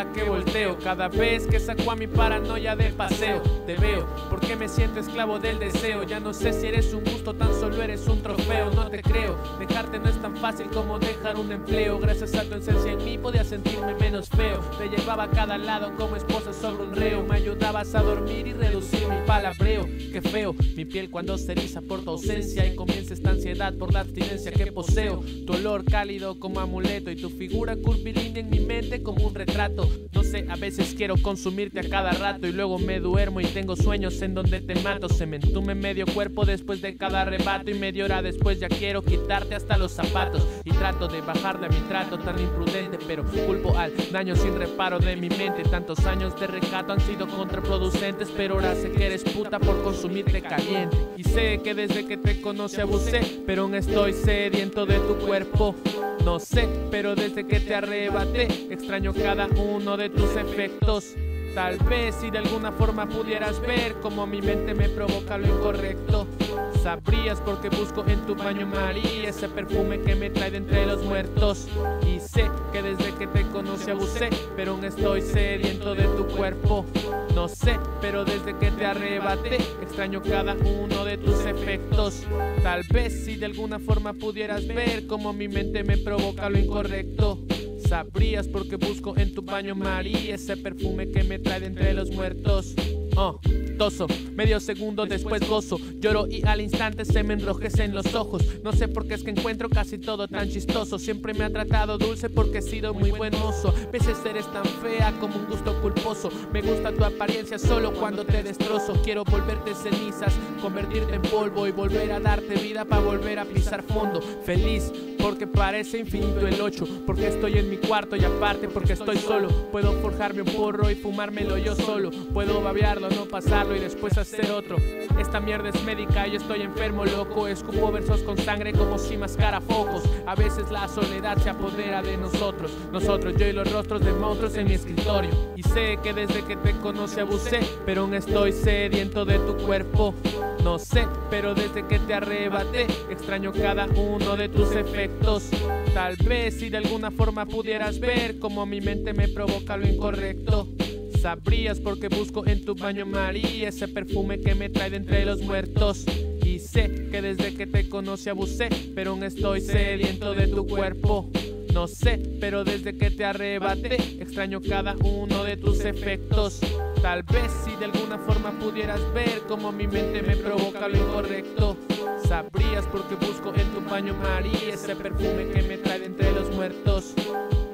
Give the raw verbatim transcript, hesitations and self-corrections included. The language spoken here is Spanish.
cada que volteo, cada vez que saco a mi paranoia de paseo. Te veo, porque me siento esclavo del deseo. Ya no sé si eres un gusto, tan solo eres un trofeo. No te creo, dejarte no es tan fácil como dejar un empleo. Gracias a tu esencia en mí podía sentirme menos feo. Te llevaba a cada lado como esposa sobre un reo. Me ayudabas a dormir y reducir mi palabreo. Qué feo, mi piel cuando se eriza por tu ausencia y comienza esta ansiedad por la abstinencia que poseo. Tu olor cálido como amuleto y tu figura curvilínea en mi mente como un retrato. No sé, a veces quiero consumirte a cada rato y luego me duermo y tengo sueños en donde te mato. Se me entume medio cuerpo después de cada arrebato y media hora después ya quiero quitarte hasta los zapatos. Y trato de bajarle a mi trato tan imprudente, pero culpo al daño sin reparo de mi mente. Tantos años de recato han sido contraproducentes, pero ahora sé que eres puta por consumirte caliente. Y sé que desde que te conocí abusé, pero aún estoy sediento de tu cuerpo. No sé, pero desde que te arrebaté extraño cada uno de tus efectos. Tal vez si de alguna forma pudieras ver cómo mi mente me provoca lo incorrecto, sabrías por qué busco en tu baño María ese perfume que me trae de entre los muertos. Y sé que desde que te conocí abusé, pero aún estoy sediento de tu cuerpo. No sé, pero desde que te arrebaté extraño cada uno de tus efectos. Tal vez si de alguna forma pudieras ver cómo mi mente me provoca lo incorrecto, sabrías por qué busco en tu baño María ese perfume que me trae de entre los muertos. Oh, toso, medio segundo después gozo, lloro y al instante se me enrojecen los ojos. No sé por qué es que encuentro casi todo tan chistoso. Siempre me ha tratado dulce porque he sido muy buen mozo. A veces eres tan fea como un gusto culposo. Me gusta tu apariencia solo cuando te destrozo. Quiero volverte cenizas, convertirte en polvo y volver a darte vida para volver a pisar fondo. Feliz porque parece infinito el ocho, porque estoy en mi cuarto y aparte porque estoy solo. Puedo forjarme un porro y fumármelo yo solo. Puedo babearlo, no pasarlo y después hacer otro. Esta mierda es médica y estoy enfermo, loco. Escupo versos con sangre como si mascara focos. A veces la soledad se apodera de nosotros. Nosotros, yo y los rostros de monstruos en mi escritorio. Y sé que desde que te conocí abusé, pero aún estoy sediento de tu cuerpo. No sé, pero desde que te arrebaté extraño cada uno de tus efectos. Tal vez si de alguna forma pudieras ver cómo mi mente me provoca lo incorrecto, sabrías por qué busco en tu baño María ese perfume que me trae de entre los muertos. Y sé que desde que te conocí abusé, pero aún estoy sediento de tu cuerpo. No sé, pero desde que te arrebaté extraño cada uno de tus efectos. Tal vez si de alguna forma pudieras ver cómo mi mente me provoca lo incorrecto, sabrías por qué busco en tu baño María ese perfume que me trae de entre los muertos.